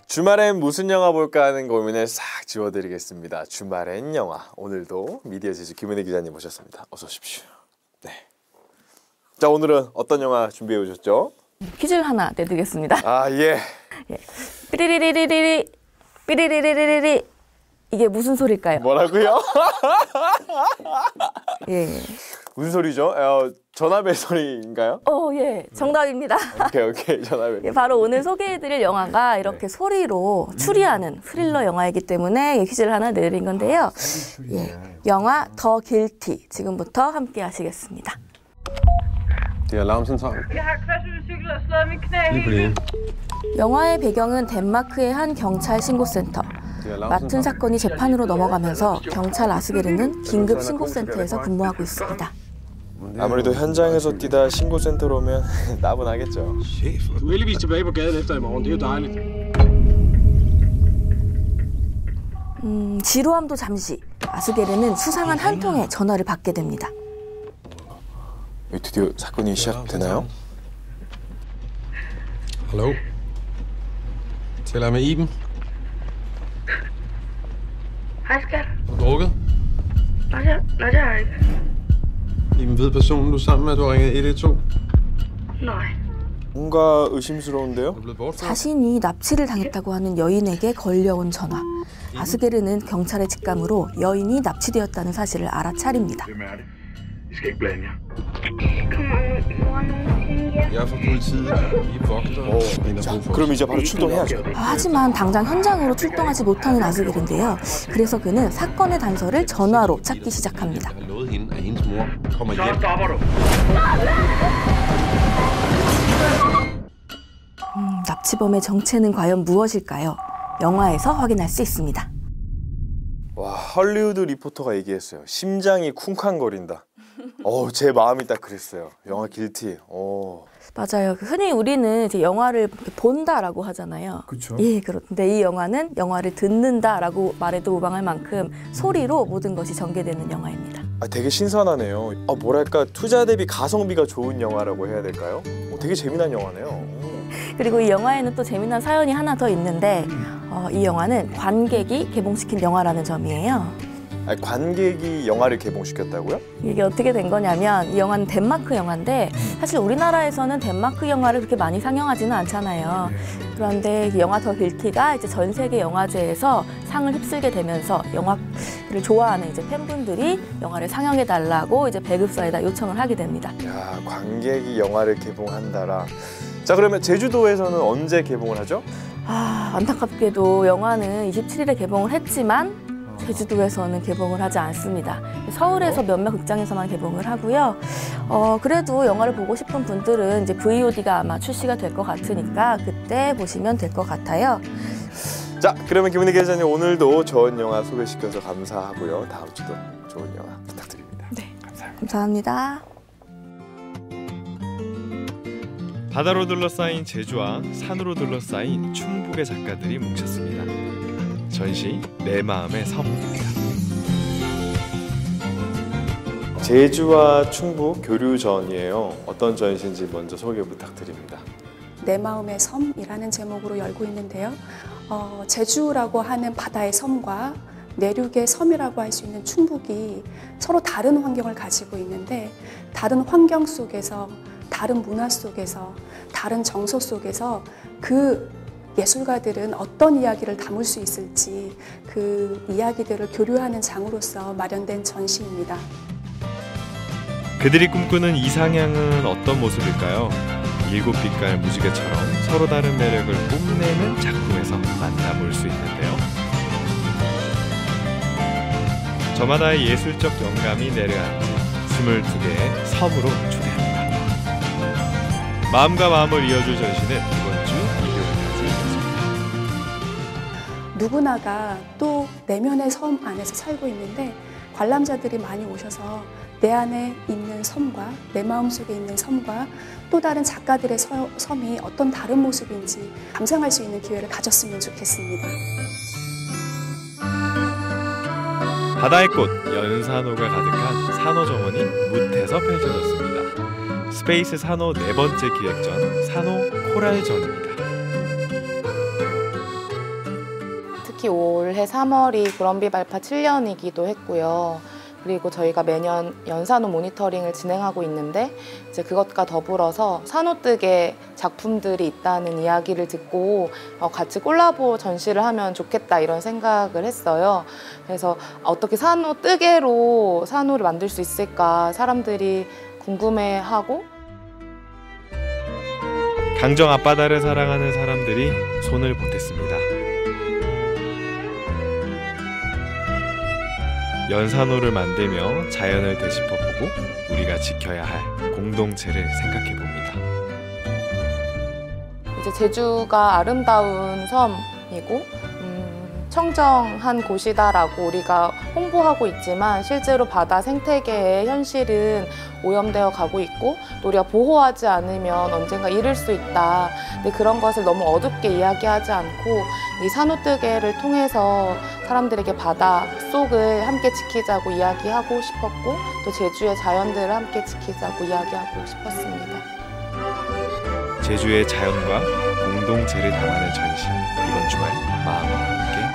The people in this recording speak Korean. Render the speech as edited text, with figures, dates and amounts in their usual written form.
주말엔 무슨 영화 볼까 하는 고민을 싹 지워드리겠습니다. 주말엔 영화. 오늘도 미디어 제주 김은혜 기자님 모셨습니다. 어서 오십시오. 네. 자, 오늘은 어떤 영화 준비해 오셨죠? 퀴즈를 하나 내드리겠습니다. 아, 예. 예. 삐리리리리리 삐리리리리리 이게 무슨 소리일까요? 뭐라고요? 예. 무슨 소리죠? 전화벨 소리인가요? 예. 정답입니다. 오케이. 전화벨. 예, 바로 오늘 소개해드릴 영화가 이렇게 소리로 추리하는 스릴러 영화이기 때문에 퀴즈를 하나 내드린 건데요. 예. 영화 더 길티 지금부터 함께 하시겠습니다. Det er alarmcentralen. Jeg har kvartsykel og slået min knæ Lige på det ene. 영화의 배경은 덴마크의 한 경찰 신고센터. 맡은 사건이 재판으로 넘어가면서 경찰 아스게르는 긴급 신고센터에서 근무하고 있습니다. 아무래도 현장에서 뛰다 신고센터로 오면 나분하겠죠. Du er heldigvis tilbage på gaden efter i morgen. Det er jo dejligt. 지루함도 잠시 아스게르는 수상한 한 통의 전화를 받게 됩니다. 드디어 사건이 시작되나요? Hallo? Taler jeg med Iben? Hej skat. Har du drukket? Nej, det har jeg ikke. Iben ved personen, du er sammen med, du har ringet 112? Nej. 뭔가 의심스러운데요? Du er blevet bortført? 자신이 납치를 당했다고 하는 여인에게 걸려온 전화. 아스게르는 경찰의 직감으로 여인이 납치되었다는 사실을 알아차립니다. Hvem er det? I skal ikke blande jer. Kommer mor nogensinde hjem? Jeg er fra politiet. Vi er vogtere. En er 자, brug for 그럼 os. 이제 바로 출동해야죠. 하지만 당장 현장으로 출동하지 못하는 아스게르인데요. 그래서 그는 사건의 단서를 전화로 찾기 시작합니다. Jeg har lovet hende, at hendes mor kommer Så hjem. stopper du. 납치범의 정체는 과연 무엇일까요? 영화에서 확인할 수 있습니다. 와, 헐리우드 리포터가 얘기했어요. 심장이 쿵쾅거린다. 제 마음이 딱 그랬어요. 영화 길티. 맞아요. 흔히 우리는 이제 영화를 이렇게 본다라고 하잖아요. 그렇죠. 예, 그런데 이 영화는 영화를 듣는다라고 말해도 무방할 만큼 소리로 모든 것이 전개되는 영화입니다. 되게 신선하네요. 뭐랄까 투자 대비 가성비가 좋은 영화라고 해야 될까요? 되게 재미난 영화네요. 그리고 이 영화에는 또 재미난 사연이 하나 더 있는데 이 영화는 관객이 개봉시킨 영화라는 점이에요. 관객이 영화를 개봉시켰다고요? 이게 어떻게 된 거냐면 이 영화는 덴마크 영화인데 사실 우리나라에서는 덴마크 영화를 그렇게 많이 상영하지는 않잖아요. 그런데 이 영화 더 길티가 이제 전 세계 영화제에서 상을 휩쓸게 되면서 영화를 좋아하는 이제 팬분들이 영화를 상영해 달라고 이제 배급사에다 요청을 하게 됩니다. 야, 관객이 영화를 개봉한다라. 자, 그러면 제주도에서는 언제 개봉을 하죠? 안타깝게도 영화는 27일에 개봉을 했지만 제주도에서는 개봉을 하지 않습니다. 서울에서 몇몇 극장에서만 개봉을 하고요. 그래도 영화를 보고 싶은 분들은 이제 VOD가 아마 출시가 될 것 같으니까 그때 보시면 될 것 같아요. 자, 그러면 김은혜 기자님 오늘도 좋은 영화 소개시켜서 감사하고요. 다음 주도 좋은 영화 부탁드립니다. 네, 감사합니다. 감사합니다. 바다로 둘러싸인 제주와 산으로 둘러싸인 충북의 작가들이 뭉쳤습니다. 전시 내 마음의 섬입니다. 제주와 충북 교류전이에요. 어떤 전시인지 먼저 소개 부탁드립니다. 내 마음의 섬이라는 제목으로 열고 있는데요. 제주라고 하는 바다의 섬과 내륙의 섬이라고 할 수 있는 충북이 서로 다른 환경을 가지고 있는데 다른 환경 속에서 다른 문화 속에서 다른 정서 속에서 그 예술가들은 어떤 이야기를 담을 수 있을지 그 이야기들을 교류하는 장으로서 마련된 전시입니다. 그들이 꿈꾸는 이상향은 어떤 모습일까요? 일곱 빛깔 무지개처럼 서로 다른 매력을 뽐내는 작품에서 만나볼 수 있는데요. 저마다의 예술적 영감이 내려앉은 22개의 섬으로 초대합니다. 마음과 마음을 이어줄 전시는 이번 주 일요일까지 이어집니다. 누구나가 또 내면의 섬 안에서 살고 있는데 관람자들이 많이 오셔서 내 안에 있는 섬과 내 마음속에 있는 섬과 또 다른 작가들의 섬이 어떤 다른 모습인지 감상할 수 있는 기회를 가졌으면 좋겠습니다. 바다의 꽃, 연산호가 가득한 산호 정원이 무태서 펼쳐졌습니다. 스페이스 산호 4번째 기획전 산호 코랄전입니다. 특히 올해 3월이 구럼비 발파 7년이기도 했고요. 그리고 저희가 매년 연산호 모니터링을 진행하고 있는데 이제 그것과 더불어서 산호뜨개 작품들이 있다는 이야기를 듣고 같이 콜라보 전시를 하면 좋겠다 이런 생각을 했어요. 그래서 어떻게 산호뜨개로 산호를 만들 수 있을까 사람들이 궁금해하고 강정 앞바다를 사랑하는 사람들이 손을 보탰습니다. 연산호를 만들며 자연을 되짚어보고 우리가 지켜야 할 공동체를 생각해 봅니다. 이제 제주가 아름다운 섬이고 청정한 곳이다라고 우리가 홍보하고 있지만 실제로 바다 생태계의 현실은 오염되어 가고 있고 또 우리가 보호하지 않으면 언젠가 잃을 수 있다. 근데 그런 것을 너무 어둡게 이야기하지 않고 이 산호뜨개를 통해서 사람들에게 바다 속을 함께 지키자고 이야기하고 싶었고 또 제주의 자연들을 함께 지키자고 이야기하고 싶었습니다. 제주의 자연과 공동체를 담아낸 전시, 이번 주말 마음과 함께